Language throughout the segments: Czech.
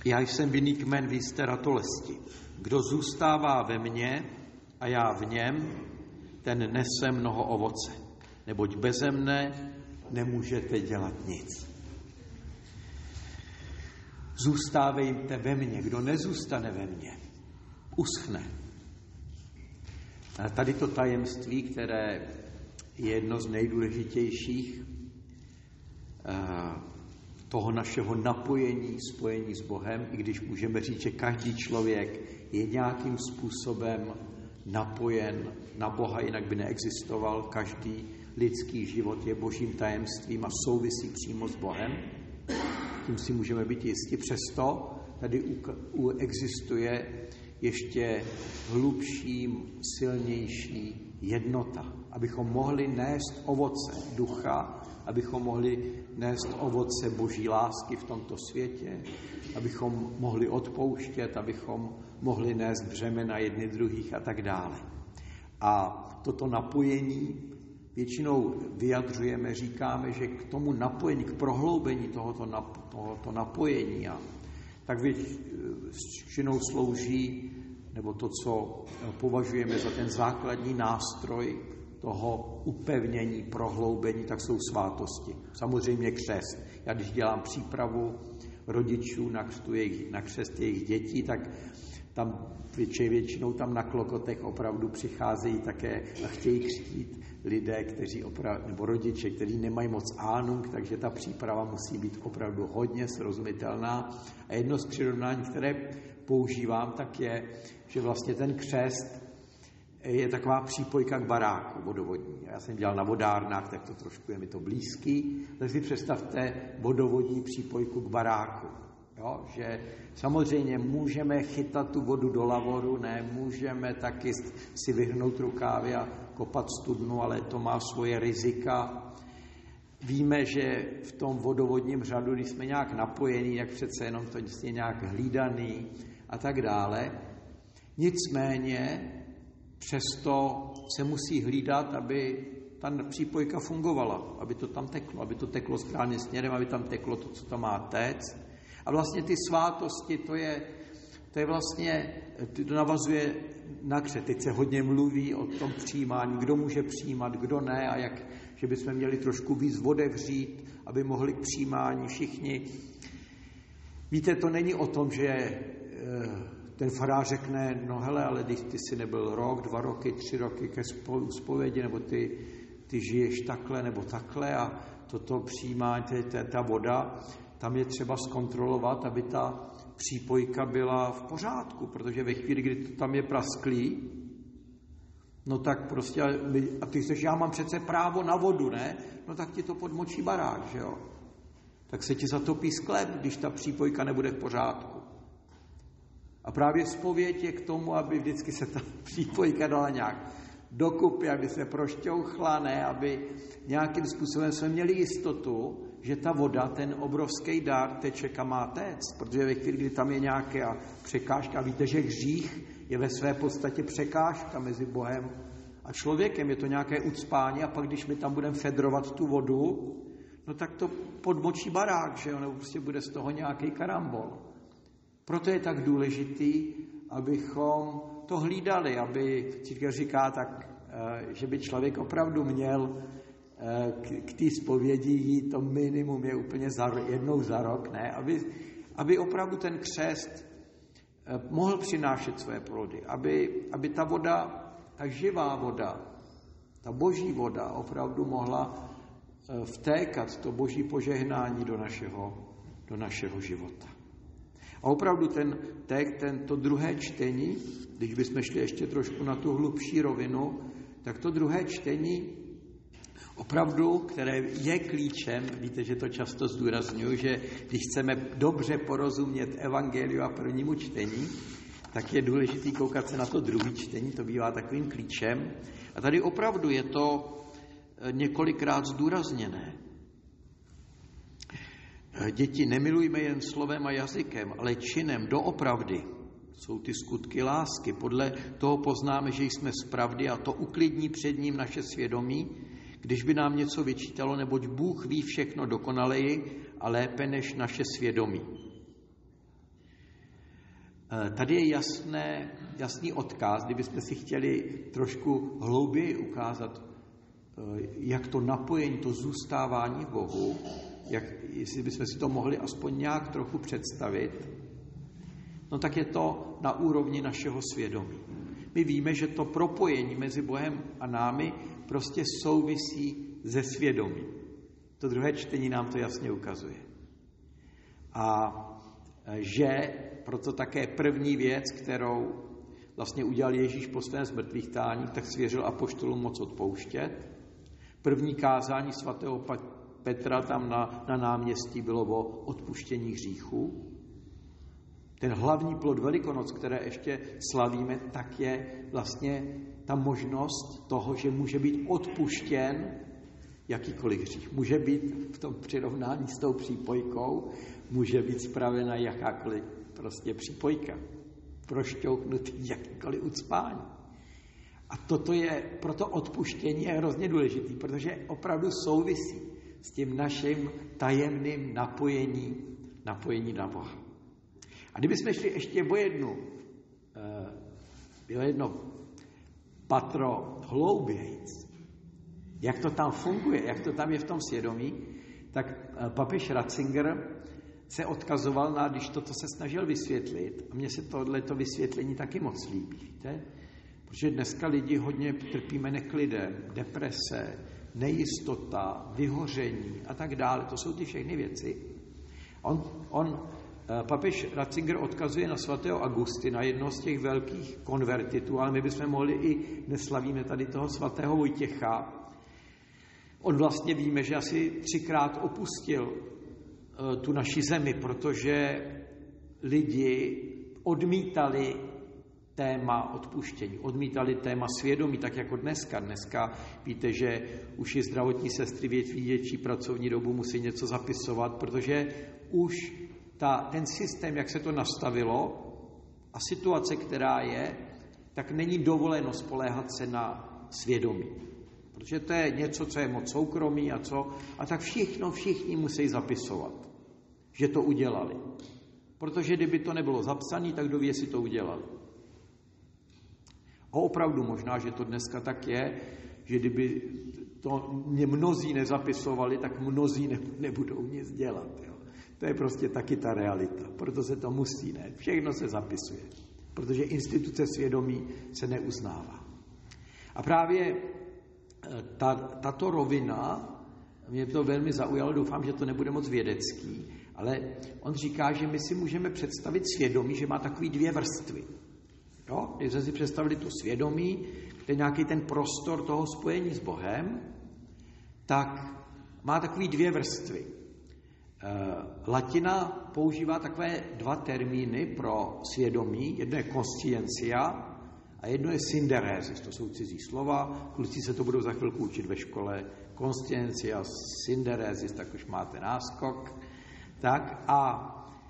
Já jsem vinný kmen, vy jste ratolesti. Kdo zůstává ve mně a já v něm, ten nese mnoho ovoce. Neboť beze mne nemůžete dělat nic. Zůstávejte ve mně. Kdo nezůstane ve mně, uschne. A tady to tajemství, které je jedno z nejdůležitějších toho našeho napojení, spojení s Bohem, i když můžeme říct, že každý člověk je nějakým způsobem napojen na Boha, jinak by neexistoval. Každý lidský život je božím tajemstvím a souvisí přímo s Bohem. Tím si můžeme být jistí. Přesto tady existuje ještě hlubší, silnější jednota, abychom mohli nést ovoce ducha, abychom mohli nést ovoce boží lásky v tomto světě, abychom mohli odpouštět, abychom mohli nést břemena jedny druhých a tak dále. A toto napojení většinou vyjadřujeme, říkáme, že k tomu napojení, k prohloubení tohoto napojení, tak většinou slouží, nebo to, co považujeme za ten základní nástroj toho upevnění, prohloubení, tak jsou svátosti. Samozřejmě křest. Já když dělám přípravu rodičů na křest jejich dětí, tak tam většinou tam na klokotech opravdu přicházejí také a chtějí křtít lidé, nebo rodiče, kteří nemají moc ánung, takže ta příprava musí být opravdu hodně srozumitelná. A jedno z přirovnání, které používám, tak je, že vlastně ten křest je taková přípojka k baráku vodovodní. Já jsem dělal na vodárnách, tak to trošku je mi to blízký. Tak si představte vodovodní přípojku k baráku. Jo, že samozřejmě můžeme chytat tu vodu do lavoru, ne, můžeme taky si vyhrnout rukávy a kopat studnu, ale to má svoje rizika. Víme, že v tom vodovodním řadu, když jsme nějak napojení, jak přece jenom to je nějak hlídaný a tak dále. Nicméně přesto se musí hlídat, aby ta přípojka fungovala, aby to tam teklo, aby to teklo správným směrem, aby tam teklo to, co tam má téct. A vlastně ty svátosti, to je vlastně, to navazuje na křest. Teď se hodně mluví o tom přijímání, kdo může přijímat, kdo ne a že bychom měli trošku víc otevřít, aby mohli k přijímání všichni. Víte, to není o tom, že ten farář řekne, no hele, ale když ty jsi nebyl rok, 2 roky, 3 roky ke zpovědi, nebo ty žiješ takhle nebo takhle a toto přijímání, ta voda, tam je třeba zkontrolovat, aby ta přípojka byla v pořádku, protože ve chvíli, kdy to tam je prasklý, no tak prostě, a ty chceš, já mám přece právo na vodu, ne? No tak ti to podmočí barák, že jo? Tak se ti zatopí sklep, když ta přípojka nebude v pořádku. A právě zpověď je k tomu, aby vždycky se ta přípojka dala nějak dokupy, aby se prošťouchla, ne, aby nějakým způsobem jsme měli jistotu, že ta voda, ten obrovský dár teče kam má téct, protože ve chvíli, kdy tam je nějaká překážka, víte, že hřích je ve své podstatě překážka mezi Bohem a člověkem, je to nějaké ucpání a pak, když my tam budeme fedrovat tu vodu, no tak to podmočí barák, že jo, nebo prostě bude z toho nějaký karambol. Proto je tak důležitý, abychom to hlídali, aby církev říká tak, že by člověk opravdu měl k té zpovědi jít, to minimum je úplně jednou za rok, ne? Aby opravdu ten křest mohl přinášet své plody, aby ta voda, ta živá voda, ta boží voda opravdu mohla vtékat to boží požehnání do našeho života. A opravdu to druhé čtení, když bychom šli ještě trošku na tu hlubší rovinu, tak to druhé čtení opravdu, které je klíčem, víte, že to často zdůrazňuji, že když chceme dobře porozumět evangeliu a prvnímu čtení, tak je důležitý koukat se na to druhé čtení, to bývá takovým klíčem. A tady opravdu je to několikrát zdůrazněné. Děti, nemilujme jen slovem a jazykem, ale činem doopravdy. Jsou ty skutky lásky. Podle toho poznáme, že jsme z pravdy a to uklidní před ním naše svědomí, když by nám něco vyčítalo, neboť Bůh ví všechno dokonaleji a lépe než naše svědomí. Tady je jasný odkaz, kdybychom si chtěli trošku hlouběji ukázat, jak to napojení, to zůstávání v Bohu, jestli bychom si to mohli aspoň nějak trochu představit, no tak je to na úrovni našeho svědomí. My víme, že to propojení mezi Bohem a námi prostě souvisí se svědomím. To druhé čtení nám to jasně ukazuje. A že proto také první věc, kterou vlastně udělal Ježíš po svém zmrtvýchtání, tak svěřil apoštolům moc odpouštět. První kázání svatého Petra tam na náměstí bylo o odpuštění hříchů. Ten hlavní plod Velikonoc, které ještě slavíme, tak je vlastně ta možnost toho, že může být odpuštěn jakýkoliv hřích. Může být v tom přirovnání s tou přípojkou, může být spravena jakákoliv prostě přípojka. Prošťouchnutý jakýkoliv ucpání. A proto odpuštění je hrozně důležitý, protože opravdu souvisí s tím naším tajemným napojení na Boha. A kdybychom šli ještě o jedno patro hloubějíc, jak to tam funguje, jak to tam je v tom svědomí, tak papež Ratzinger se odkazoval na, když toto se snažil vysvětlit, a mně se tohleto vysvětlení taky moc líbí, víte? Protože dneska lidi hodně trpíme neklidem, deprese, nejistota, vyhoření a tak dále. To jsou ty všechny věci. Papež Ratzinger odkazuje na svatého Augustina, jednoho z těch velkých konvertitů, ale my bychom mohli i, neslavíme tady toho svatého Vojtěcha. On vlastně víme, že asi 3krát opustil tu naši zemi, protože lidi odmítali téma odpuštění, odmítali téma svědomí, tak jako dneska. Dneska víte, že už i zdravotní sestry větší pracovní dobu musí něco zapisovat, protože už ten systém, jak se to nastavilo a situace, která je, tak není dovoleno spoléhat se na svědomí. Protože to je něco, co je moc soukromí a tak všichni musí zapisovat, že to udělali. Protože kdyby to nebylo zapsané, tak kdo ví, jestli to udělali. A opravdu možná, že to dneska tak je, že kdyby to mnozí nezapisovali, tak mnozí nebudou nic dělat. Jo. To je prostě taky ta realita. Proto se to musí, ne? Všechno se zapisuje. Protože instituce svědomí se neuznává. A právě tato rovina, mě to velmi zaujalo, doufám, že to nebude moc vědecký, ale on říká, že my si můžeme představit svědomí, že má takový 2 vrstvy. Jo? Když jsme si představili to svědomí, to je nějaký ten prostor toho spojení s Bohem, tak má takový 2 vrstvy. Latina používá takové 2 termíny pro svědomí. Jedno je conscientia a jedno je synderesis. To jsou cizí slova. Kluci se to budou za chvilku učit ve škole. Conscientia, synderesis, tak už máte náskok. Tak a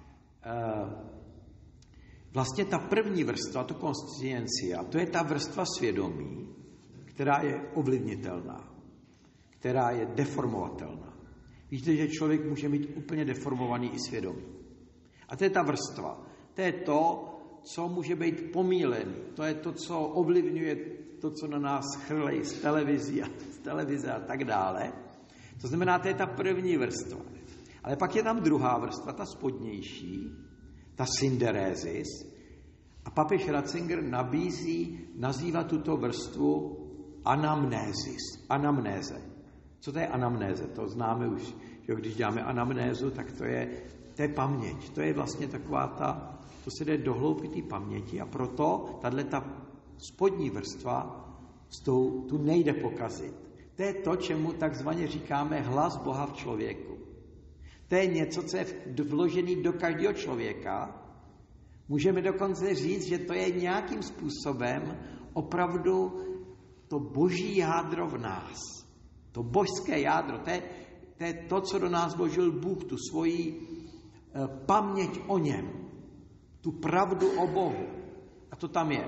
vlastně ta první vrstva, to consciencia, to je ta vrstva svědomí, která je ovlivnitelná, která je deformovatelná. Víte, že člověk může mít úplně deformovaný i svědomí. A to je ta vrstva. To je to, co může být pomílený. To je to, co ovlivňuje to, co na nás chrlejí z televize a tak dále. To znamená, to je ta první vrstva. Ale pak je tam druhá vrstva, ta spodnější, ta synderesis. A papež Ratzinger nazývá tuto vrstvu anamnéze. Co to je anamnéze? To známe už, že když děláme anamnézu, tak to je paměť. To je vlastně taková to se jde do hloubky té paměti a proto tato spodní vrstva tu nejde pokazit. To je to, čemu takzvaně říkáme hlas Boha v člověku. To je něco, co je vložený do každého člověka. Můžeme dokonce říct, že to je nějakým způsobem opravdu to boží jádro v nás. To božské jádro, to je to, co do nás vložil Bůh, tu svoji paměť o něm, tu pravdu o Bohu. A to tam je.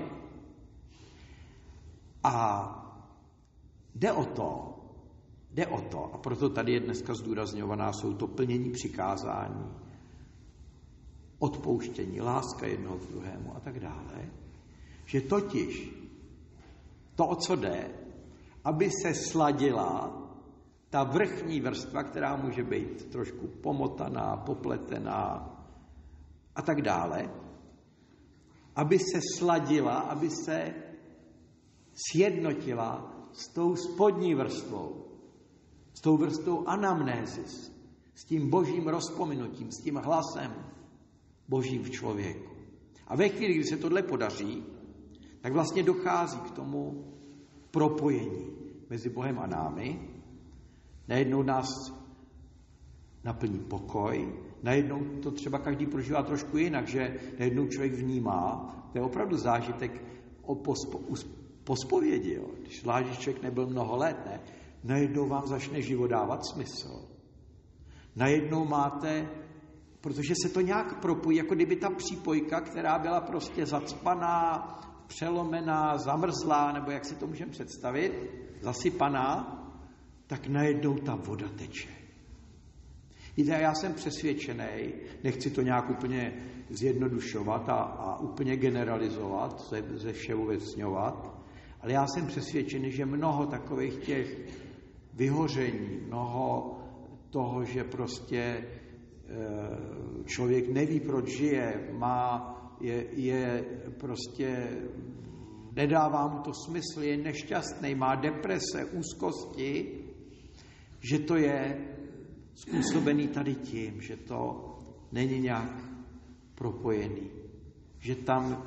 A jde o to, a proto tady je dneska zdůrazňovaná, jsou to plnění přikázání. odpouštění, láska jednoho k druhému a tak dále, že totiž to, o co jde, aby se sladila ta vrchní vrstva, která může být trošku pomotaná, popletená a tak dále, aby se sladila, aby se sjednotila s tou spodní vrstvou, s tou vrstvou anamnézis, s tím božím rozpominutím, s tím hlasem božím v člověku. A ve chvíli, kdy se tohle podaří, tak vlastně dochází k tomu propojení mezi Bohem a námi. Najednou nás naplní pokoj, najednou to třeba každý prožívá trošku jinak, že najednou člověk vnímá, to je opravdu zážitek po zpovědi, jo. Když zvlášť člověk nebyl mnoho let, ne? Najednou vám začne život dávat smysl. Najednou máte, protože se to nějak propojí, jako kdyby ta přípojka, která byla prostě zacpaná, přelomená, zamrzlá, nebo jak si to můžeme představit, zasypaná, tak najednou ta voda teče. Víte, já jsem přesvědčený, nechci to nějak úplně zjednodušovat a úplně generalizovat, ze všeobecňovat, ale já jsem přesvědčený, že mnoho takových těch vyhoření, mnoho toho, že prostě člověk neví, proč žije, je prostě, nedává mu to smysl, je nešťastný, má deprese, úzkosti, že to je způsobený tady tím, že to není nějak propojený. Že tam...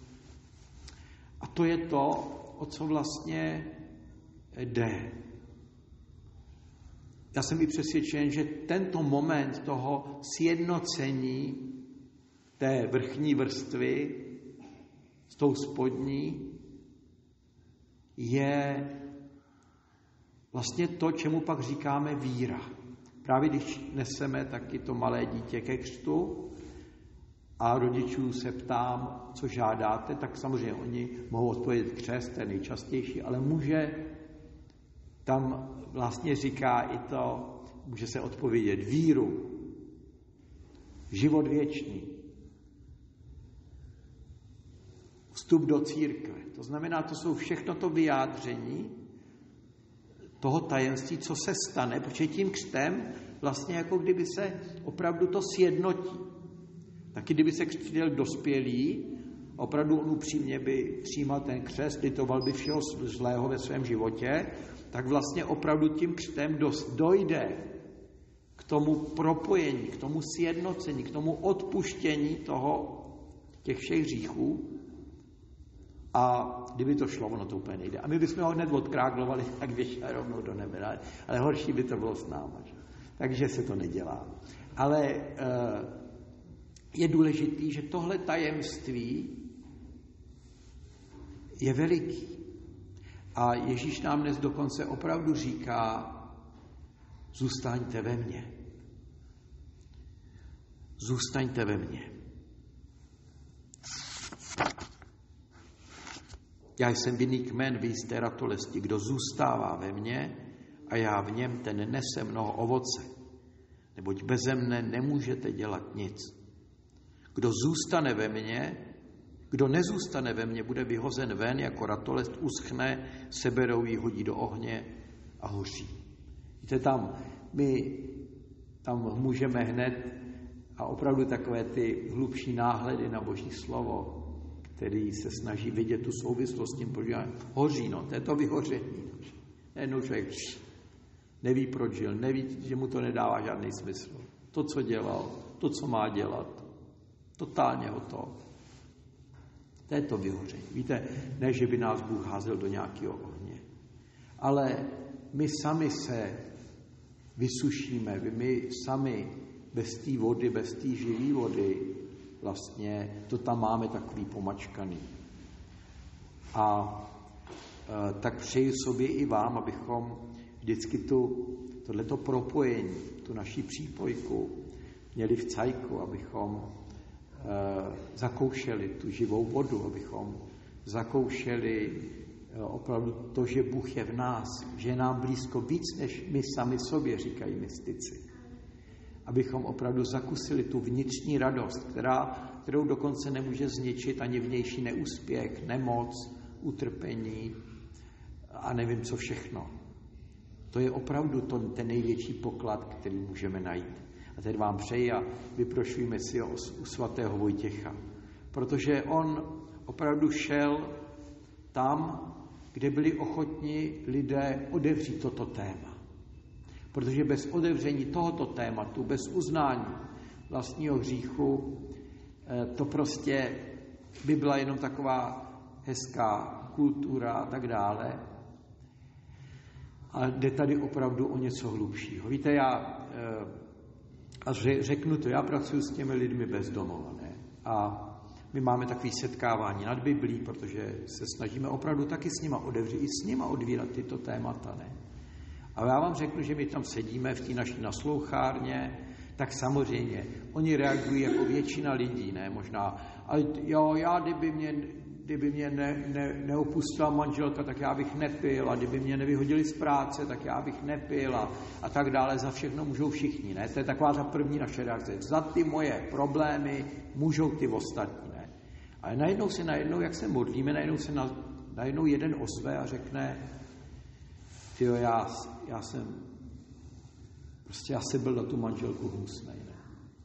A to je to, o co vlastně jde. Já jsem i přesvědčen, že tento moment toho sjednocení té vrchní vrstvy s tou spodní je vlastně to, čemu pak říkáme víra. Právě když neseme taky to malé dítě ke křtu a rodičů se ptám, co žádáte, tak samozřejmě oni mohou odpovědět křest, to je nejčastější, ale tam vlastně říká i to, může se odpovědět víru, život věčný, vstup do církve. To znamená, to jsou všechno to vyjádření toho tajemství, co se stane, protože tím křtem vlastně jako kdyby se opravdu to sjednotí. Taky kdyby se křtil dospělý, opravdu on upřímně by přijímal ten křest, litoval by všeho zlého ve svém životě, tak vlastně opravdu tím křtem dojde k tomu propojení, k tomu sjednocení, k tomu odpuštění těch všech hříchů. A kdyby to šlo, ono to úplně nejde. A my bychom ho hned odkráglovali, tak vyšel rovnou do nebe. Ale horší by to bylo s náma. Že? Takže se to nedělá. Ale je důležitý, že tohle tajemství je veliký. A Ježíš nám dnes dokonce opravdu říká, zůstaňte ve mně. Zůstaňte ve mně. Já jsem vinný kmen, vy jste ratolesti. Kdo zůstává ve mně a já v něm, ten nese mnoho ovoce. Neboť beze mne nemůžete dělat nic. Kdo zůstane ve mně, kdo nezůstane ve mně, bude vyhozen ven, jako ratolest uschne, seberou ji, hodí do ohně a hoří. Víte, my tam můžeme hned a opravdu takové ty hlubší náhledy na Boží slovo, který se snaží vidět tu souvislost s tím, protože hoří, to je to vyhoření. Jednou člověk neví, proč žil, neví, že mu to nedává žádný smysl. To, co dělal, to, co má dělat, totálně hotovo. To je to vyhoření. Víte, ne, že by nás Bůh házel do nějakého ohně, ale my sami se vysušíme, my sami bez té vody, bez té živé vody, vlastně to tam máme takový pomačkaný. A tak přeji sobě i vám, abychom vždycky tohleto propojení, tu naši přípojku měli v cajku, abychom zakoušeli tu živou vodu, abychom zakoušeli opravdu to, že Bůh je v nás, že je nám blízko víc, než my sami sobě, říkají mystici. abychom opravdu zakusili tu vnitřní radost, kterou dokonce nemůže zničit ani vnější neúspěch, nemoc, utrpení a nevím co všechno. To je opravdu ten největší poklad, který můžeme najít. A teď vám přeji a vyprošujeme si ho u svatého Vojtěcha. Protože on opravdu šel tam, kde byli ochotni lidé otevřít toto téma. Protože bez otevření tohoto tématu, bez uznání vlastního hříchu, to prostě by byla jenom taková hezká kultura a tak dále. Ale jde tady opravdu o něco hlubšího. Víte, řeknu to, já pracuji s těmi lidmi bezdomova, ne? A my máme takové setkávání nad Biblí, protože se snažíme opravdu taky s nima otevřít, i s nima odvírat tyto témata, ne? A já vám řeknu, že my tam sedíme v té naší naslouchárně, tak samozřejmě, oni reagují jako většina lidí, ne? Možná, ale jo, kdyby mě neopustila manželka, tak já bych nepil, a kdyby mě nevyhodili z práce, tak já bych nepil a tak dále, za všechno můžou všichni, ne? To je taková ta první naše reakce. Za ty moje problémy můžou ty ostatní, ne? Ale najednou, jak se modlíme, najednou jeden ozve a řekne, tyjo, já jsem byl na tu manželku hnusnej, ne?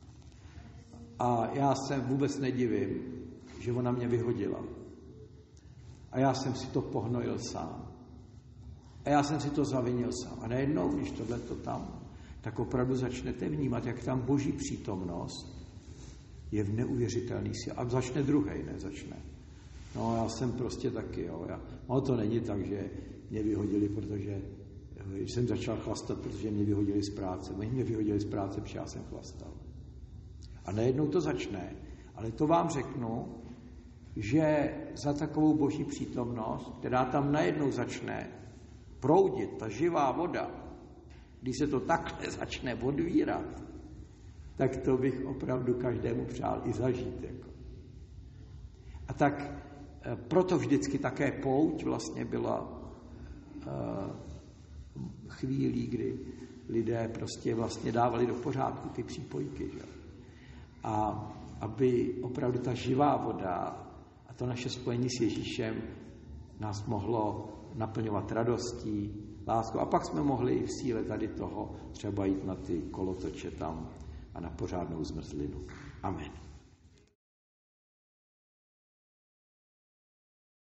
A já se vůbec nedivím, že ona mě vyhodila. A já jsem si to pohnojil sám. A já jsem si to zavinil sám. A najednou, když tohleto tam, tak opravdu začnete vnímat, jak tam Boží přítomnost je v neuvěřitelný síle. A začne druhej, ne? Začne. No, já jsem prostě taky, jo. No, to není tak, že mě vyhodili, protože jsem začal chlastat, protože mě vyhodili z práce. Oni mě vyhodili z práce, protože já jsem chlastal. A najednou to začne. Ale to vám řeknu, že za takovou Boží přítomnost, která tam najednou začne proudit, ta živá voda, když se to takhle začne odvírat, tak to bych opravdu každému přál i zažít. Jako. A tak proto vždycky také pouť vlastně byla chvílí, kdy lidé prostě vlastně dávali do pořádku ty přípojky. Že? A aby opravdu ta živá voda a to naše spojení s Ježíšem nás mohlo naplňovat radostí, láskou. A pak jsme mohli i v síle tady toho třeba jít na ty kolotoče tam a na pořádnou zmrzlinu. Amen.